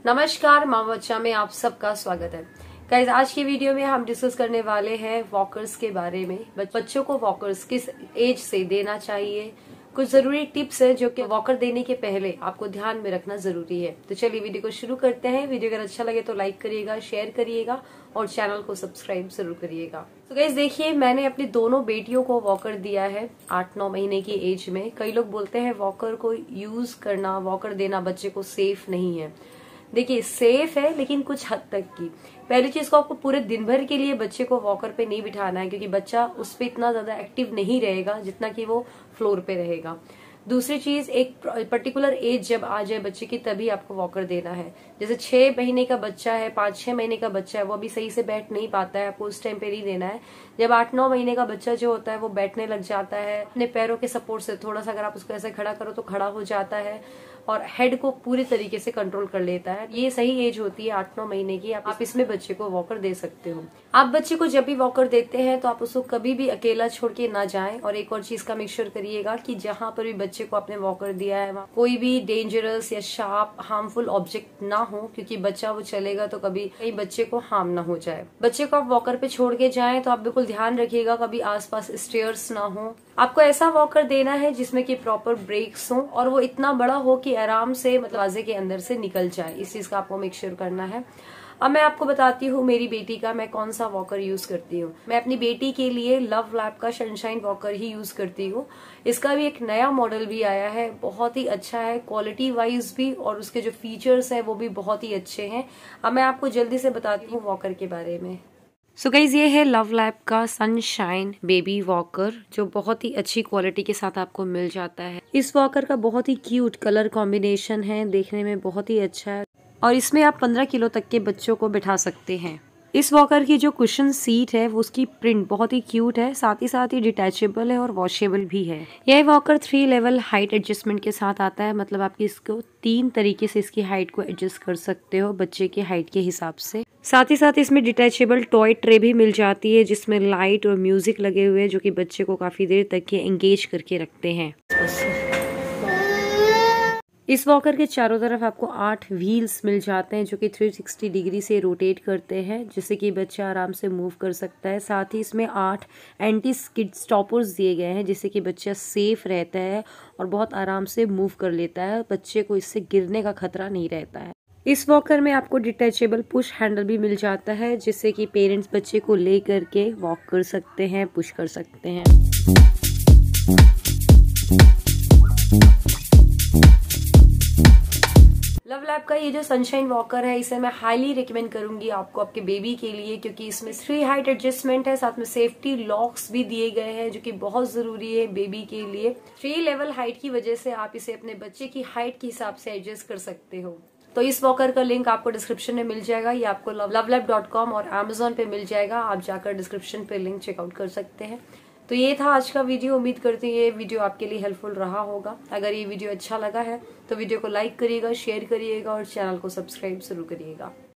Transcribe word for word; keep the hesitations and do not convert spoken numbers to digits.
नमस्कार, माँ बच्चा में आप सबका स्वागत है। गाइस, आज की वीडियो में हम डिस्कस करने वाले हैं वॉकर्स के बारे में। बच्चों को वॉकर्स किस एज से देना चाहिए, कुछ जरूरी टिप्स है जो कि वॉकर देने के पहले आपको ध्यान में रखना जरूरी है। तो चलिए वीडियो को शुरू करते हैं। वीडियो अगर अच्छा लगे तो लाइक करिएगा, शेयर करिएगा और चैनल को सब्सक्राइब जरूर करिएगा। तो गाइस देखिए, मैंने अपनी दोनों बेटियों को वॉकर दिया है आठ नौ महीने की एज में। कई लोग बोलते हैं वॉकर को यूज करना, वॉकर देना बच्चे को सेफ नहीं है। देखिए, सेफ है लेकिन कुछ हद तक की। पहली चीज को आपको पूरे दिन भर के लिए बच्चे को वॉकर पे नहीं बिठाना है, क्योंकि बच्चा उस पे इतना ज्यादा एक्टिव नहीं रहेगा जितना कि वो फ्लोर पे रहेगा। दूसरी चीज, एक पर्टिकुलर एज जब आ जाए बच्चे की तभी आपको वॉकर देना है। जैसे छह महीने का बच्चा है, पांच छह महीने का बच्चा है, वो अभी सही से बैठ नहीं पाता है, आपको उस टाइम पे नहीं देना है। जब आठ नौ महीने का बच्चा जो होता है वो बैठने लग जाता है, अपने पैरों के सपोर्ट से थोड़ा सा अगर आप उसको ऐसे खड़ा करो तो खड़ा हो जाता है और हेड को पूरी तरीके से कंट्रोल कर लेता है, ये सही एज होती है आठ नौ महीने की। आप इसमें बच्चे को वॉकर दे सकते हो। आप बच्चे को जब भी वॉकर देते हैं तो आप उसको कभी भी अकेला छोड़ के ना जाएं। और एक और चीज का मेक श्योर करिएगा कि जहां पर भी बच्चे को आपने वॉकर दिया है वहाँ कोई भी डेंजरस या शार्प हार्मफुल ऑब्जेक्ट ना हो, क्योंकि बच्चा वो चलेगा तो कभी कहीं बच्चे को हार्म ना हो जाए। बच्चे को आप वॉकर पे छोड़ के जाएं तो आप बिल्कुल ध्यान रखिएगा कभी आसपास स्टेयर्स ना हो। आपको ऐसा वॉकर देना है जिसमें कि प्रॉपर ब्रेक्स हो और वो इतना बड़ा हो कि आराम से मतलब दरवाजे के अंदर से निकल जाए। इस चीज का आपको मेक श्योर करना है। अब मैं आपको बताती हूँ मेरी बेटी का मैं कौन सा वॉकर यूज करती हूँ। मैं अपनी बेटी के लिए लव लैब का सनशाइन वॉकर ही यूज करती हूँ। इसका भी एक नया मॉडल भी आया है, बहुत ही अच्छा है क्वालिटी वाइज भी, और उसके जो फीचर्स है वो भी बहुत ही अच्छे हैं। अब मैं आपको जल्दी से बताती हूँ वॉकर के बारे में। सो so गाइज, ये है लव लैब का सनशाइन बेबी वॉकर, जो बहुत ही अच्छी क्वालिटी के साथ आपको मिल जाता है। इस वॉकर का बहुत ही क्यूट कलर कॉम्बिनेशन है, देखने में बहुत ही अच्छा है और इसमें आप पंद्रह किलो तक के बच्चों को बिठा सकते हैं। इस वॉकर की जो कुशन सीट है वो उसकी प्रिंट बहुत ही क्यूट है, साथ ही साथ ही डिटैचेबल है और वॉशेबल भी है। यह walker three level height adjustment के साथ आता है, मतलब आप इसको तीन तरीके से इसकी हाइट को एडजस्ट कर सकते हो बच्चे की हाइट के हिसाब से। साथ ही साथ इसमें डिटैचेबल टॉय ट्रे भी मिल जाती है जिसमें लाइट और म्यूजिक लगे हुए हैं, जो कि बच्चे को काफी देर तक के एंगेज करके रखते हैं। इस वॉकर के चारों तरफ आपको आठ व्हील्स मिल जाते हैं जो कि तीन सौ साठ डिग्री से रोटेट करते हैं, जिससे कि बच्चा आराम से मूव कर सकता है। साथ ही इसमें आठ एंटी स्किड स्टॉपर्स दिए गए हैं जिससे कि बच्चा सेफ रहता है और बहुत आराम से मूव कर लेता है। बच्चे को इससे गिरने का खतरा नहीं रहता है। इस वॉकर में आपको डिटैचेबल पुश हैंडल भी मिल जाता है जिससे कि पेरेंट्स बच्चे को ले करके वॉक कर सकते हैं, पुश कर सकते हैं। लव लैब का ये जो सनशाइन वॉकर है इसे मैं हाईली रिकमेंड करूंगी आपको आपके बेबी के लिए, क्योंकि इसमें थ्री हाइट एडजस्टमेंट है, साथ में सेफ्टी लॉक्स भी दिए गए हैं जो कि बहुत जरूरी है बेबी के लिए। थ्री लेवल हाइट की वजह से आप इसे अपने बच्चे की हाइट के हिसाब से एडजस्ट कर सकते हो। तो इस वॉकर का लिंक आपको डिस्क्रिप्शन में मिल जाएगा, ये आपको लव लैब डॉट कॉम और अमेजोन पे मिल जाएगा। आप जाकर डिस्क्रिप्शन पे लिंक चेकआउट कर सकते हैं। तो ये था आज का वीडियो। उम्मीद करती हूँ ये वीडियो आपके लिए हेल्पफुल रहा होगा। अगर ये वीडियो अच्छा लगा है तो वीडियो को लाइक करिएगा, शेयर करिएगा और चैनल को सब्सक्राइब जरूर करिएगा।